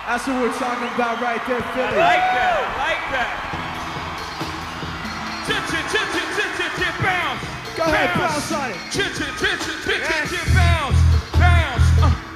That's what we're talking about right there, Philly. I like that. I like that. Bounce. Go ahead, bounce on it. Bounce. Bounce.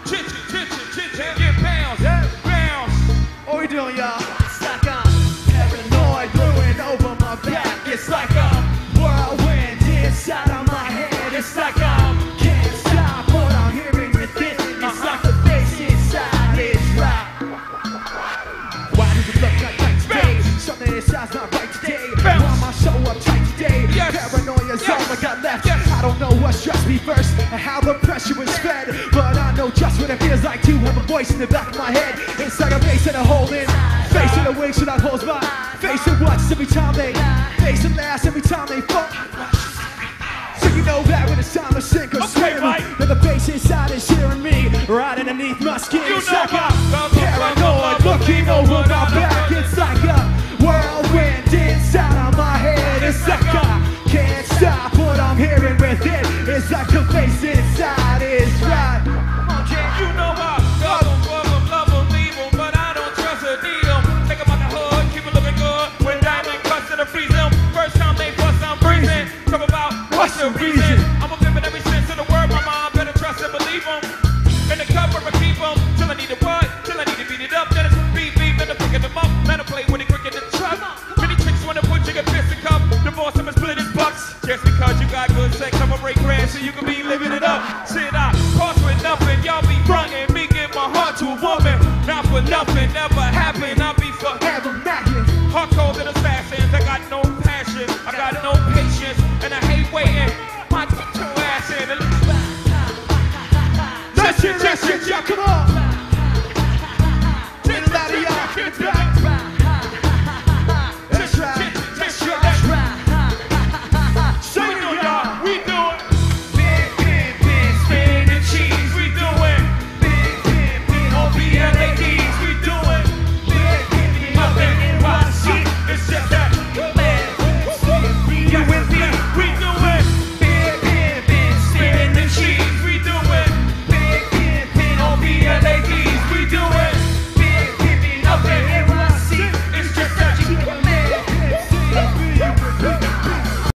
Bounce. Bounce. What we doing, y'all? It's like I'm paranoid, brewing over my back. It's like a whirlwind inside of my head. It's like I can't stop what I'm hearing within. It's like the bass inside is right. Why does it look like right today? Something inside's not right today. Why am I so uptight today? Paranoia's all I got left. I don't know what stressed me first and how the pressure was fed, but I know just what it feels like to have a voice in the back of my head. It's like a bass and a hole in. Facing the wings without holes by. Facing what's every time they facing last every time they fall. So you know that when it's time to sink or swim, that the bass inside is hearing me right underneath my skin. It's like I'm paranoid looking over my back. It's like a whirlwind inside of my head. It's like I can't stop what I'm hearing within. It's like the bass inside is right. You know I love them, leave them, but I don't trust or need them. Take them out the hood, keep it looking good. When diamond cuts to the freeze them. First time they bust, I'm breathing. Talk about what's the reason? I'm a pimpin' every sense of the word. My mom better trust and believe them. In the cover, I keep them till I need to what? Till I need to beat it up. Then it's beat, then I'm picking them up. Let them play with it quick in the truck. Many chicks wanna put you in fist and cup. Divorce him and split his bucks. Just because you got good sex, I'ma break grand so you can be living it up. Shit, I cost with nothing. Y'all be frontin', me give my heart to a woman. Not for nothing, never happened. I'll be forever mackin'. Hard cold than assassins. I got no passion, I got no patience, and I hate waiting. My two ass in. Let's hear, y'all, come on.